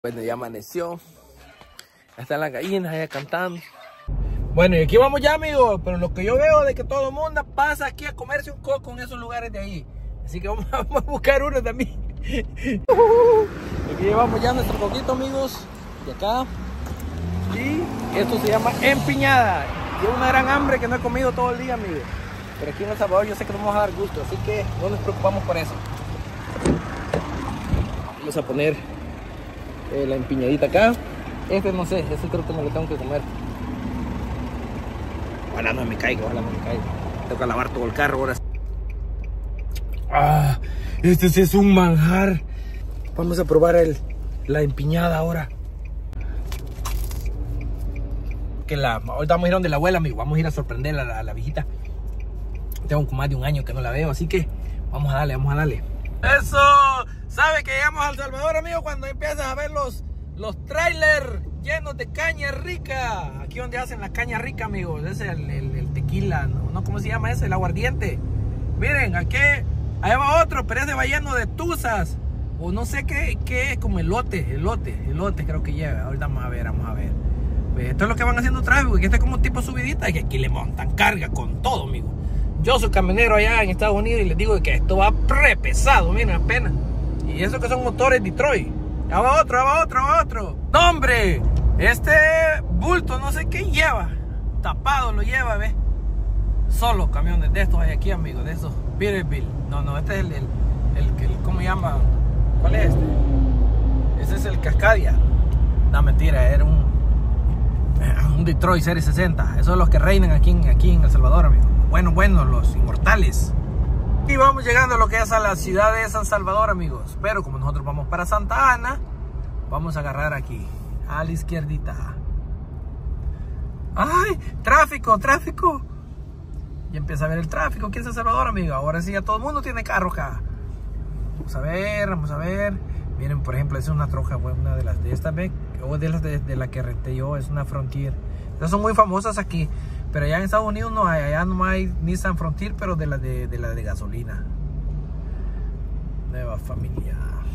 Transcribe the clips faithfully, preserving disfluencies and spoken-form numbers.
Bueno, ya amaneció. Ya están las gallinas allá cantando. Bueno, y aquí vamos ya, amigos. Pero lo que yo veo de que todo el mundo pasa aquí a comerse un coco en esos lugares de ahí. Así que vamos, vamos a buscar uno también. Aquí llevamos ya nuestro coquito, amigos. De acá. Y esto se llama empiñada. Llevo una gran hambre que no he comido todo el día, amigos. Pero aquí en El Salvador yo sé que nos vamos a dar gusto. Así que no nos preocupamos por eso. Vamos a poner eh, la empiñadita acá. Este no sé, este creo que me lo tengo que comer. Ojalá no me caiga, ojalá no me caiga. Tengo que lavar todo el carro ahora. Ah, este sí es un manjar. Vamos a probar el, la empiñada ahora. Que la, ahorita vamos a ir donde la abuela, amigo. Vamos a ir a sorprender a la, a la viejita. Tengo más de un año que no la veo, así que vamos a darle, vamos a darle. Eso, ¿sabe que llegamos a El Salvador, amigo? Cuando empiezas a ver los, los trailers llenos de caña rica. Aquí donde hacen la caña rica, amigos. Ese es el, el, el tequila, ¿no? ¿no? ¿Cómo se llama ese? El aguardiente. Miren, aquí, allá va otro, pero ese va lleno de tuzas. O no sé qué, qué es, como elote, elote, elote creo que lleva. Ahorita vamos a ver, vamos a ver. Esto es lo que van haciendo tráfico, que este es como tipo subidita, y que aquí le montan carga con todo, amigo. Yo soy camionero allá en Estados Unidos y les digo que esto va re pesado, miren apenas. Y eso que son motores Detroit. Ya va otro, ya va otro, ya va otro. ¡No, hombre! Este bulto no sé qué lleva. Tapado lo lleva, ¿ves? Solo camiones de estos hay aquí, amigos, de esos Peterbilt. No, no, este es el, el, el, el ¿cómo llama? ¿Cuál es este? Ese es el Cascadia. No, mentira, era un, un Detroit Serie sesenta. Esos son los que reinan aquí, aquí en El Salvador, amigos. Bueno, bueno, los inmortales. Y vamos llegando a lo que es a la ciudad de San Salvador, amigos. Pero como nosotros vamos para Santa Ana, vamos a agarrar aquí, a la izquierdita. ¡Ay! ¡Tráfico, tráfico! Y empieza a ver el tráfico aquí en San Salvador, amigos. Ahora sí, ya todo el mundo tiene carro acá. Vamos a ver, vamos a ver. Miren, por ejemplo, esa es una troja, una de las de estas, ¿ve? O de las de, de la que renté yo, es una Frontier. Estas son muy famosas aquí. Pero allá en Estados Unidos no hay, allá no hay Nissan Frontier, pero de la de, de la de gasolina. Nueva familia.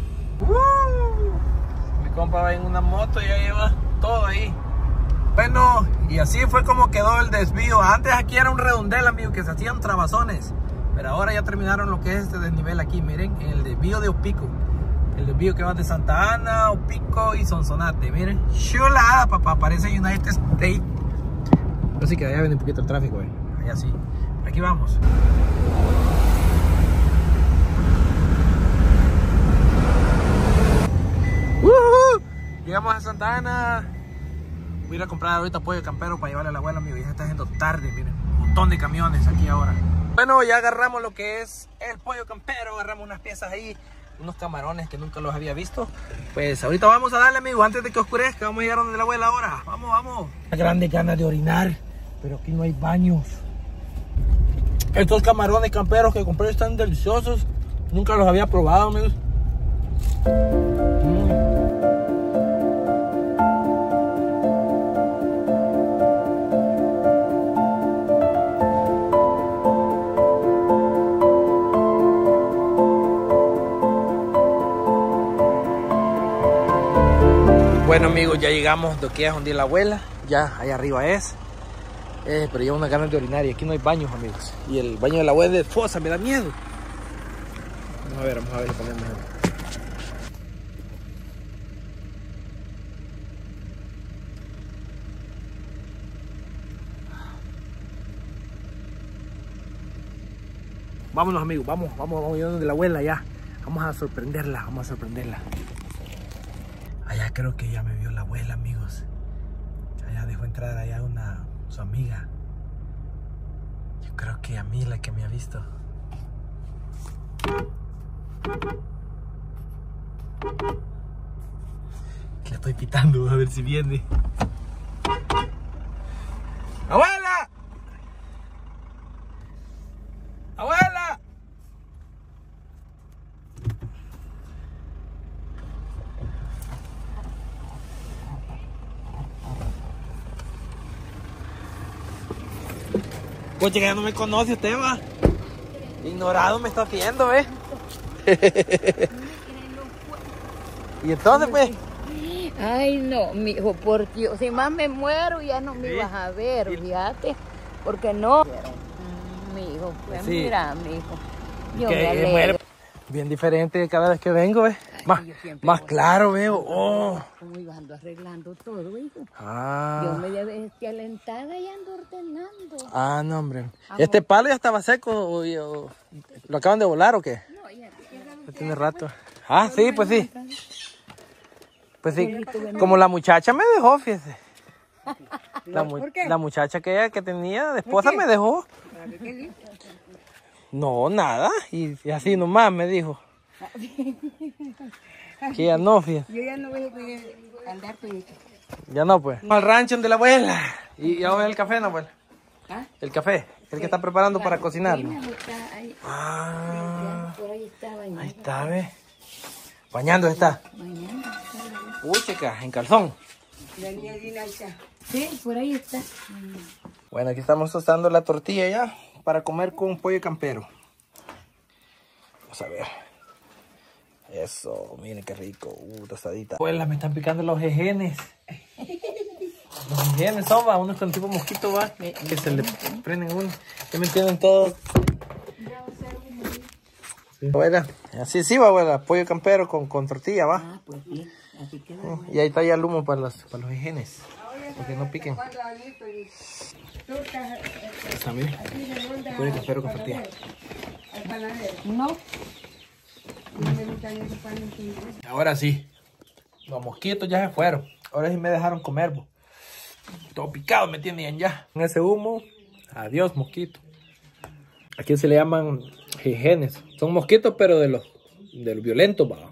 ¡Uh! Mi compa va en una moto y ya lleva todo ahí. Bueno, y así fue como quedó el desvío. Antes aquí era un redondel, amigo, que se hacían trabazones. Pero ahora ya terminaron lo que es este desnivel aquí. Miren, el desvío de Opico. El desvío que va de Santa Ana, Opico y Sonsonate. Miren, chulada, papá. Parece United States. Pero sí que allá viene un poquito el tráfico, eh. Allá sí. Por aquí vamos. ¡Uh-huh! Llegamos a Santa Ana. Voy a ir a comprar ahorita pollo campero para llevarle a la abuela, amigo. Ya está haciendo tarde, miren. Un montón de camiones aquí ahora. Bueno, ya agarramos lo que es el pollo campero. Agarramos unas piezas ahí. Unos camarones que nunca los había visto. Pues ahorita vamos a darle, amigo, antes de que oscurezca. Vamos a llegar donde la abuela ahora. Vamos, vamos. Una grande ganas de orinar, pero aquí no hay baños. Estos camarones camperos que compré están deliciosos. Nunca los había probado, amigos. Mm. Bueno, amigos, ya llegamos de aquí a donde la abuela. Ya allá arriba es. Eh, pero lleva una ganas de orinar y aquí no hay baños, amigos. Y el baño de la abuela es de fosa, me da miedo. Vamos a ver, vamos a ver, ponemos. Vámonos, amigos, vamos, vamos, vamos a ir donde la abuela ya. Vamos a sorprenderla, vamos a sorprenderla. Allá creo que ya me vio la abuela, amigos. Allá dejó entrar allá una, su amiga. Yo creo que a mí la que me ha visto. Que la estoy pitando, a ver si viene. ¡Abuela! ¡Abuela! Pues ya no me conoce usted, va. Ignorado me está haciendo, ¿eh? Y entonces, pues, Ay, no, mijo, por Dios, si más me muero ya no me ¿Sí? vas a ver, fíjate, porque no. Mijo, pues Sí. mira, mijo, yo Que me muere alegro. bien diferente cada vez que vengo, ¿ves? Más, yo siempre más voy claro veo. Oh. Como iba ando arreglando todo, hijo. Yo Ah. me dejé alentada y ando ordenando. Ah, no, hombre. ¿Este palo ya estaba seco o, o- lo acaban de volar o qué? No, ya, Ya tiene rato. Ah, sí, pues sí. Pues sí, como la muchacha me dejó, fíjese. La, mu- la muchacha que ella que tenía de esposa me dejó. No, nada. Y, y así nomás me dijo. Que ya no, fíjese. Yo ya no voy a andar con esto. Ya no, pues. Al rancho de la abuela. Y ya el café, ¿no, abuela? ¿Ah? El café, el que está preparando para cocinar. Sí, mi amor, está ahí. Ah, Por ahí está bañando. ahí está, ve. Bañando está. Bañando. Uy, chica, en calzón. Sí, por ahí está. Bueno, aquí estamos tostando la tortilla ya para comer con pollo campero. Vamos a ver. Eso, miren qué rico. Uh, tostadita. Abuela, me están picando los jejenes. Los jejenes son, va, unos con tipo mosquito, va, que se le prenden uno. ¿Ya me entienden todos? Sí. Abuela, así sí va, abuela. Pollo campero con, con tortilla, va. Ah, pues sí, así queda. Uh, y ahí está ya el humo para los, para los jejenes. Porque no piquen. Está bien. Pollo campero con tortilla. No. Ahora sí. Los mosquitos ya se fueron. Ahora sí me dejaron comer, bo. Todo picado me tienen ya. Con ese humo, adiós mosquito. Aquí se le llaman jejenes. Son mosquitos, pero de los, de los violentos, va.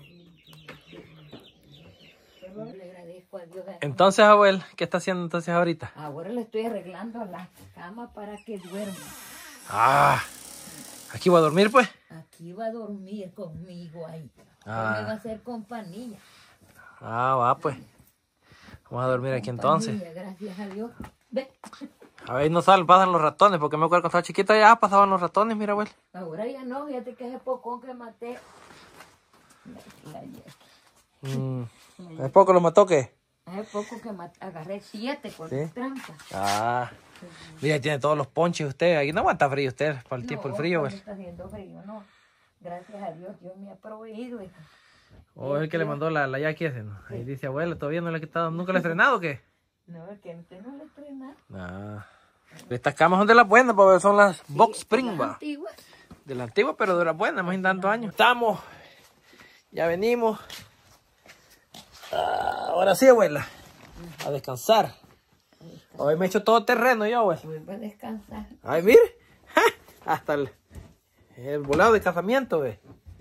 Le agradezco a Dios. Entonces, abuel, ¿qué está haciendo entonces ahorita? Ahora le estoy arreglando la cama para que duerma. Ah, aquí voy a dormir, pues. Aquí va a dormir conmigo ahí. Ah. Me va a hacer compañía. Ah, va, pues. Vamos a dormir aquí entonces. Compañía, gracias a Dios. Ve. A ver, no salen, pasan los ratones, porque me acuerdo cuando estaba chiquita ya pasaban los ratones, mira, abuel. Ahora ya no, fíjate que ese pocón que maté. La- la- Mm. ¿Es poco lo mató qué? Hace poco que mat- agarré siete con ¿Sí? trampas. Ah, mira, tiene todos los ponches usted. Aquí no aguanta frío usted, para el tiempo el frío, No, pues. está haciendo frío, no. Gracias a Dios, Dios me ha proveído. hija. O es el que le mandó la, la Jackie ese, ¿no? Ahí dice, abuela, todavía no le ha quitado, ¿nunca le ha estrenado o qué? No, es que usted no le estrena. Ah. Estas camas son de las buenas, porque son las Box Spring, Las va. antiguas. De las antiguas, pero de las buenas, más en tantos años. Estamos, ya venimos. Ah, ahora sí, abuela, a descansar. Hoy me he hecho todo terreno yo, abuela. Vuelvo a descansar. Ay, mire, ¡ja! Hasta el, el volado de casamiento, ve.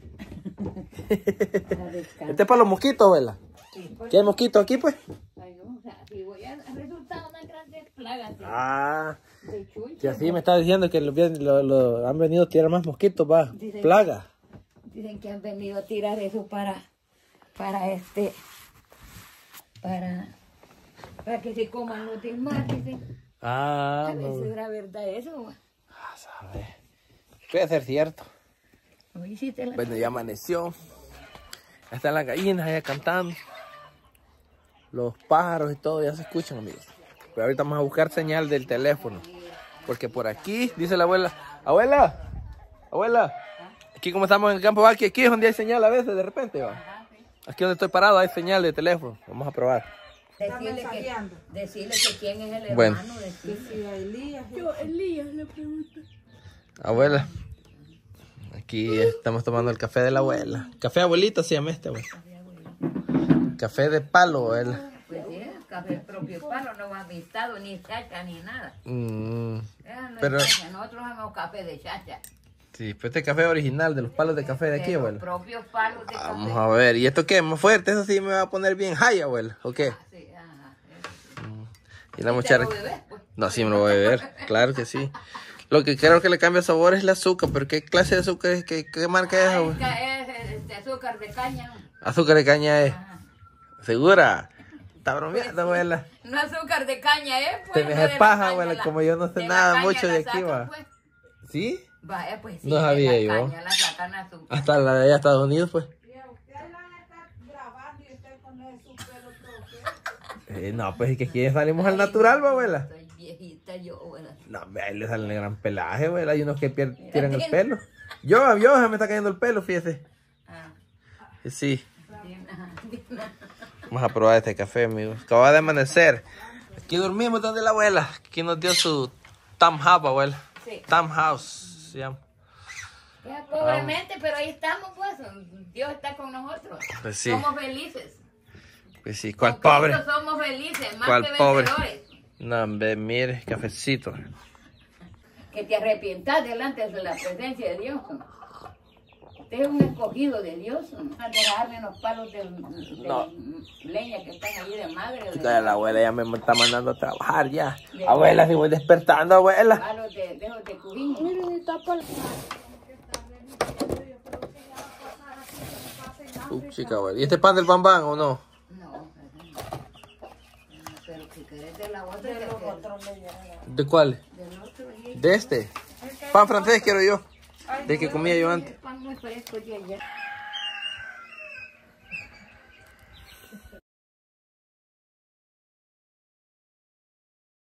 A descansar. Este es para los mosquitos, abuela. Sí, pues, ¿Qué hay mosquitos aquí, pues? ay, o sea, si voy a resultar una grande plaga de, Ah, de chunche. que así me está diciendo que lo, lo- lo- han venido a tirar más mosquitos, va. Dice- Plaga. Dicen que han venido a tirar eso para, para este, para, para que se coman los demás, dicen. Ah, A ver si no. era verdad eso. va. Ah, sabe. Puede ser cierto. Hoy sí te la... Bueno, ya amaneció. Ya están las gallinas allá cantando. Los pájaros y todo ya se escuchan, amigos. Pero ahorita vamos a buscar señal del teléfono. Porque por aquí, dice la abuela, abuela, abuela, aquí como estamos en el campo, aquí, aquí es donde hay señal a veces, de repente, va. Aquí donde estoy parado hay señal de teléfono. Vamos a probar. Decirle que, decirle que quién es el hermano. Bueno. Decirle. Yo, Elías, le pregunto. Abuela, aquí estamos tomando el café de la abuela. Café abuelita se llama este, abuela. Café de palo, abuela. Pues sí, el café propio palo, no va amistado, ni chacha, ni nada. Mm, Eso no es pero, chacha, nosotros hacemos café de chacha. sí, pues este café original de los palos de café de aquí, De los abuela. propios palos de Vamos café. a ver, ¿y esto qué? ¿Más fuerte? Eso sí me va a poner bien high, abuela, ¿o qué? Sí, ajá, eso. Y la ¿Te muchacha... lo bebes, pues? No, sí me lo voy a beber, claro que sí. Lo que creo que le cambia sabor es el azúcar, pero ¿qué clase de azúcar es? ¿Qué, qué marca es, Ah, es, abuela? ca- es, este, azúcar de caña. Azúcar de caña es. Ajá. ¿Segura? Está bromeando, abuela. No azúcar de caña, ¿eh? Pues, Te me no hace de la paja, caña, abuela, la- como yo no sé de la nada caña mucho la de aquí, sacan, va. pues. ¿Sí? Vaya, pues sí. No de sabía la yo. caña la sacan azúcar. Hasta la de allá Estados Unidos, pues. Eh, no, pues es que aquí salimos al natural, va, abuela. Estoy viejita yo, abuela. No, ahí le sale el gran pelaje, abuela. Hay unos que pier tiran el pelo. Yo, yo, se me está cayendo el pelo, fíjese. Ah. Sí. Bien, ajá, bien. Vamos a probar este café, amigos. Acaba de amanecer. Aquí dormimos donde la abuela. Aquí nos dio su Tam House, abuela. Sí. Tam House se llama. Ya, pobremente, pero ahí estamos, pues. Dios está con nosotros. Pues sí. Somos felices. Pues sí, ¿cuál Con pobre? Cristo somos felices, más ¿Cuál que pobre? vencedores. No, hombre, mire, cafecito. Que te arrepientas delante de la presencia de Dios. Usted es un escogido de Dios. A dejarle los palos de, de No. leña que están allí de madre. De, La abuela ya me está mandando a trabajar ya. De- Abuela, si voy despertando, abuela. palos de, de, de cujín. Uh, chica, abuela. ¿Y este pan del bambán o no? No, pero si querés de la otra, del otro, ¿De cuál? del otro, y- De este. Pan francés quiero yo. De que comía yo antes. pan muy fresco de ayer.